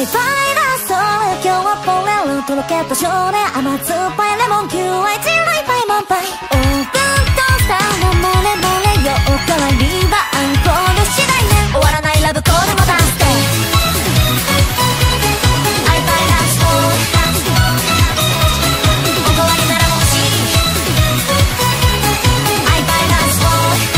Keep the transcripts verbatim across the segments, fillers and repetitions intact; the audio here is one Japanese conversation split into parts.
イパイラスト今日はポレルとろけた少年甘酸っぱいレモンキューアイチライパイ満杯オープントースターのモレモレよおかわりはアンコール次第ね終わらないラブコールも出してアイパイラストおかわりなら欲しいアイパイラスト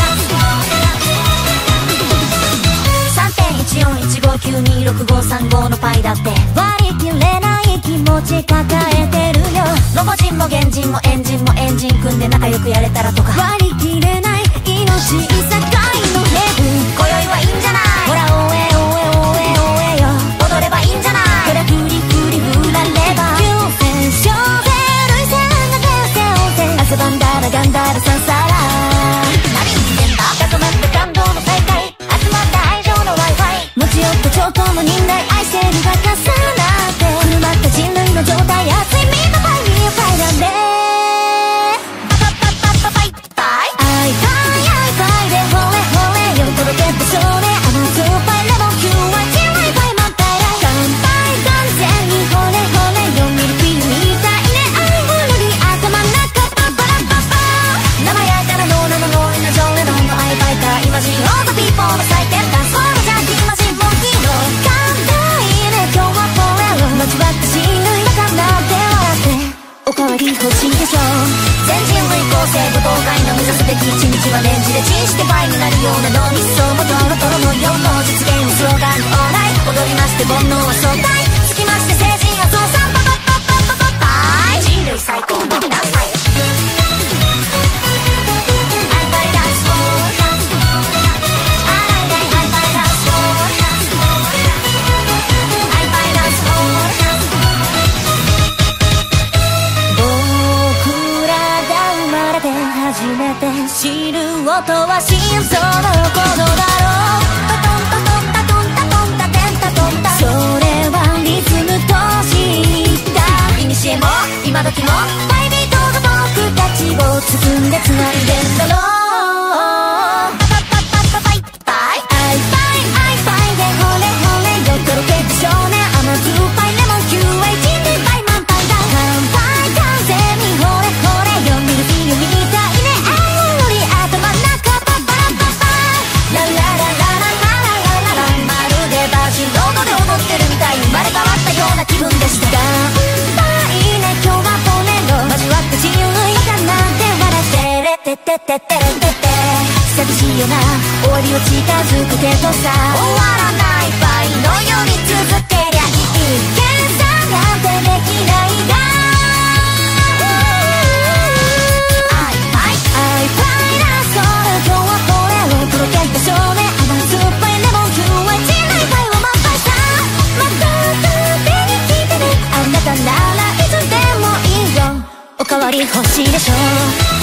さんてんいちよんいちごきゅうにろくごさんご のパイだって割り切れない気持ち抱えてるよロボ人も原人もエンジンもエンジン組んで仲良くやれたらとか割り切れない命いさかいのヘブン今宵はいいんじゃないほらおえおえおえおえよ踊ればいいんじゃないほらフリフリ振られば急戦勝で涙腺が出せおせ汗ばんだらガンダルサンサラ何言ってんだ高まった感動の再会集まった愛情の Wi-Fi 持ち寄った超高の忍耐愛せるが重なって振る舞った人類の状態熱いみんなファイミーファイラーでパパパパパパイパイアイパイアイパイでほれほれよとろけた少年甘酸っぱいレモンキューアイチライパイ満杯乾杯完全にほれほれよミルフィーユみたいね愛ほろり頭の中パパラパパ生やからのなののいなジョンレノンのアイパイかイマジンオートピーポーの祭典だそれじゃイマジンモンキーの簡単いいね今日はフォーエル交わった人類バカなって笑っておかわり欲しいでしょ全人類構成舞踏会の目指すべき一日はレンジでチンして倍になるような脳みそもトロトロのような実現をスローガンでオーライ踊りまして煩悩は相対つきまして成人は増産パパパパパパパイ人類最高のダンサイ知る音は心臓の鼓動だろうタトンタトンタトンタトンタテンタトンタそれはリズムと知った古も今時もバイビートが僕たちを包んで繋いでんだろうパパパパパパイパイアイパイアイパイでほれほれよとろけた少年甘酸っぱいレモンキューアイチンでパイ満杯だ乾杯完全にほれほれよミルフィーユみたいね頭の中パパラパパラララララララララまるでバージンロードで踊ってるみたい生まれ変わったような気分でした乾杯ね今日は骨の交わった人類バカなんて笑ってれててててれてて寂しいよな終わりを近づくけどさ終わらない場合のように続けりゃいい計算なんてできないが今日はこれをとろけた少年甘酸っぱいレモンキューアイチライパイを満杯さまた食べに来てねあなたならいつでもいいよおかわり欲しいでしょ